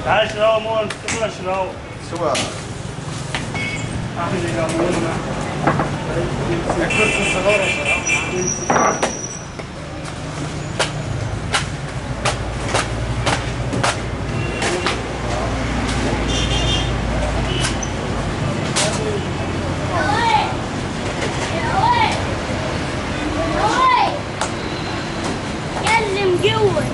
تعال شراو مول كبر شراو سوا احنا اللي قامونا كرسي صغيرة شراو كلم جوه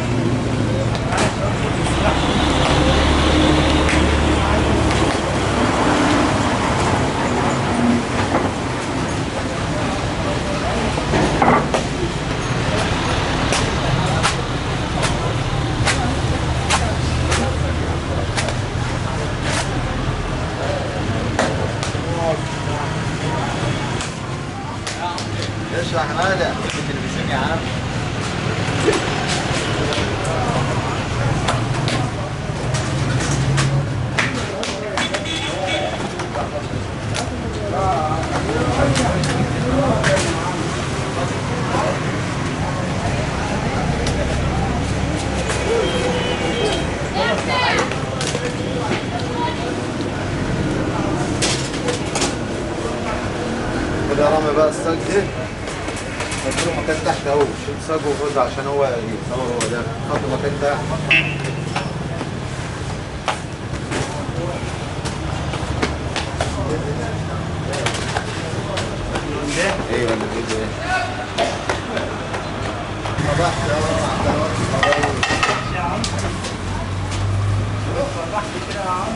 اشرح مالك في التلفزيون يا عم. كده رامي بقى الصاج ده اديله مكان تحت اهو، شيل صاج وخد عشان هو يتصور. هو ده حط مكان تحت. ايوه اللي بيجي ايه صباح يا عم فرحت كده يا عم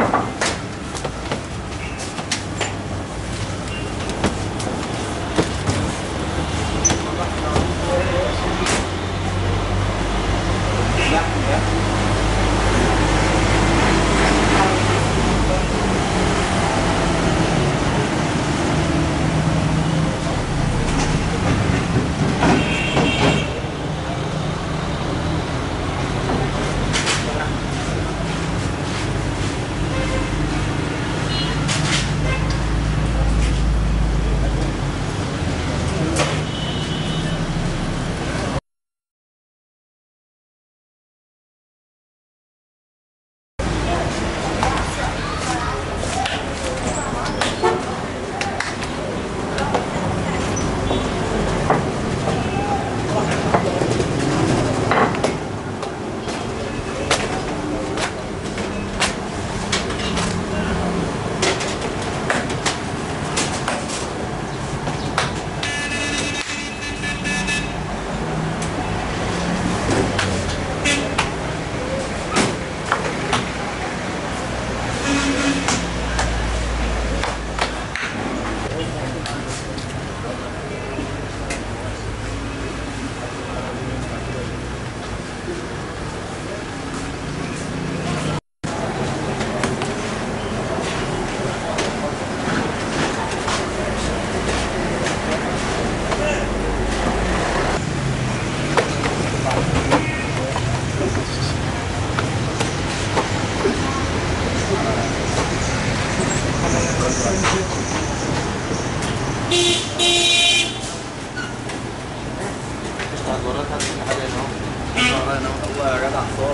والله يا جدع صور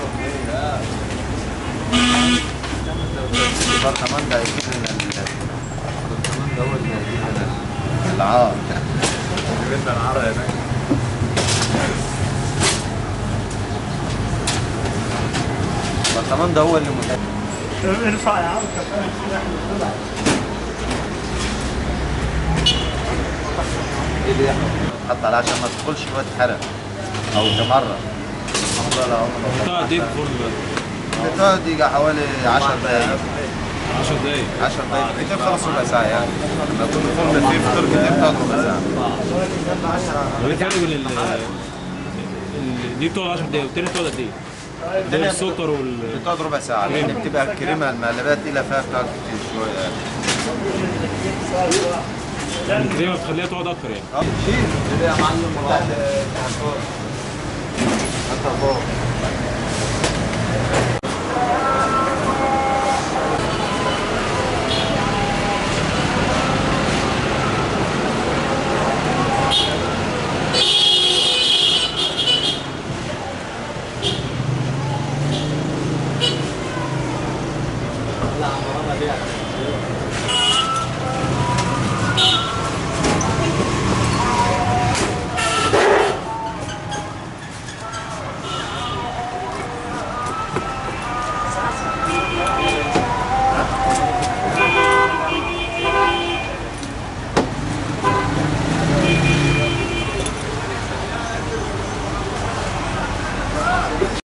البرطمان ده هيجيب لنا البرطمان ده هو اللي هيجيب لنا العار. هيجيب لنا العار هناك. البرطمان ده هو اللي ارفع يا عم ايه اللي حط عليه عشان ما تدخلش شويه حرق او تمرر. بتقعد ايه الفرن بقى؟ بتقعد يجي حوالي 10 دقايق. 10 دقايق 10 دقايق كتير خلاص ربع ساعه يعني. لما يكون الفرن فيه فطور كتير بتقعد ربع ساعه. طب ايه الفرق بين دي بتقعد 10 دقايق والتاني بتقعد قد ايه؟ ده السكر بتقعد ربع ساعه لان بتبقى الكريمه المقلبات تقيله فيها بتقعد كتير شويه يعني. الكريمه بتخليها تقعد اكتر يعني. شيل يا معلم. انت فوق